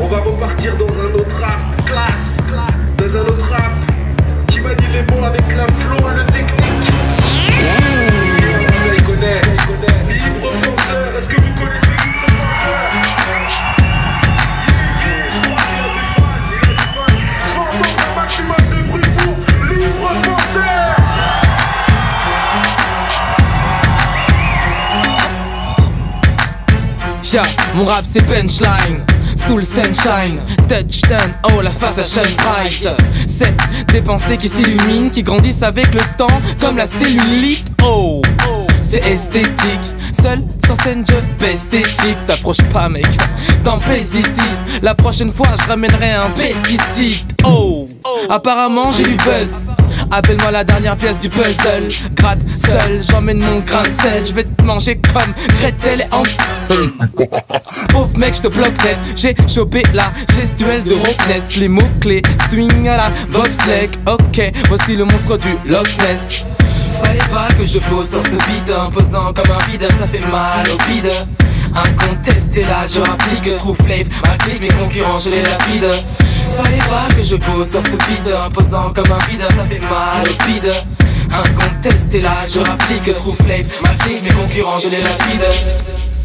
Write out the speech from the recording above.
va repartir dans un autre rap, classe, dans un autre rap qui manie les mots avec la flow et le technique. Il connaît, libre penseur, est-ce que vous connaissez libre penseur? Je crois qu'il a des fans, je vais entendre un maximum de bruit pour libre penseur. Yeah, mon rap c'est punchline, sous le sunshine, touchdown, oh la face à shine bright. C'est des pensées qui s'illuminent, qui grandissent avec le temps, comme la cellulite. Oh, c'est esthétique, seul sur scène je baisse tes chips. T'approches pas mec, t'empêches d'ici. La prochaine fois je ramènerai un pesticide. Oh, apparemment j'ai du buzz. Appelle-moi la dernière pièce du puzzle. Gratte seul, j'emmène mon grain de sel. Je vais te manger comme Gretel et Hansel. Pauvre mec, je te bloque net. J'ai chopé la gestuelle de Rockness. Les mots-clés, swing à la bobsleigh. Ok, voici le monstre du Loch Ness. Fallait pas que je pose sur ce beat, imposant comme un vide, ça fait mal au bide. Incontesté là, je rapplique True Flave, ma clique, mes concurrents je les lapide. Fallait pas que je pose sur ce beat, imposant comme un vide, ça fait mal au bide. Incontesté là, je rapplique True Flave, ma clique, mes concurrents je les lapide.